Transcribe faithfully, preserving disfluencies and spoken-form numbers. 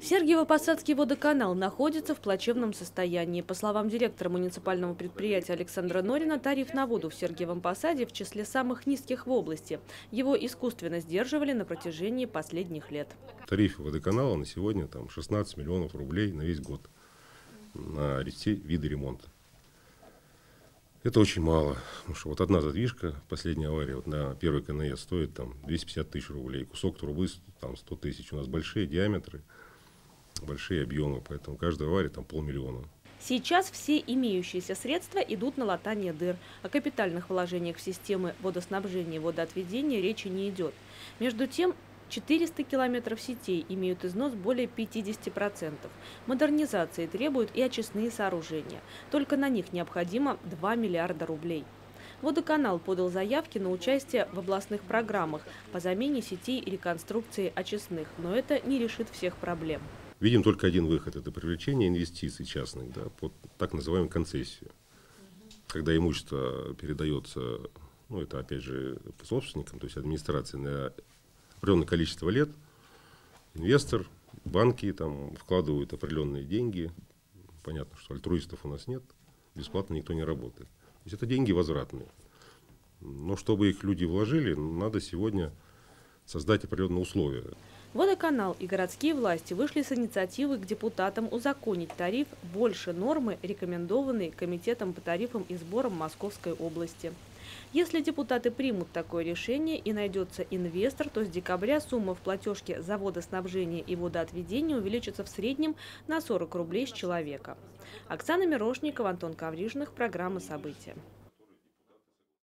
Сергиево-Посадский водоканал находится в плачевном состоянии. По словам директора муниципального предприятия Александра Норина, тариф на воду в Сергиевом Посаде в числе самых низких в области. Его искусственно сдерживали на протяжении последних лет. Тариф водоканала на сегодня там шестнадцать миллионов рублей на весь год на все виды ремонта. Это очень мало, потому что вот одна задвижка, последняя авария вот на первой КНС стоит там двести пятьдесят тысяч рублей, кусок трубы там сто тысяч. У нас большие диаметры, большие объемы, поэтому каждая авария там полмиллиона. Сейчас все имеющиеся средства идут на латание дыр. О капитальных вложениях в системы водоснабжения и водоотведения речи не идет. Между тем, четыреста километров сетей имеют износ более пятидесяти процентов. Модернизации требуют и очистные сооружения. Только на них необходимо два миллиарда рублей. Водоканал подал заявки на участие в областных программах по замене сетей и реконструкции очистных, но это не решит всех проблем. Видим только один выход – это привлечение инвестиций частных, да, под так называемую концессию. Когда имущество передается, ну это опять же собственникам, то есть администрации на определенное количество лет, инвестор, банки там вкладывают определенные деньги. Понятно, что альтруистов у нас нет, бесплатно никто не работает. То есть это деньги возвратные. Но чтобы их люди вложили, надо сегодня создать определенные условия. Водоканал и городские власти вышли с инициативой к депутатам узаконить тариф больше нормы, рекомендованной Комитетом по тарифам и сборам Московской области. Если депутаты примут такое решение и найдется инвестор, то с декабря сумма в платежке за водоснабжение и водоотведение увеличится в среднем на сорок рублей с человека. Оксана Мирошникова, Антон Коврижных, программа «События».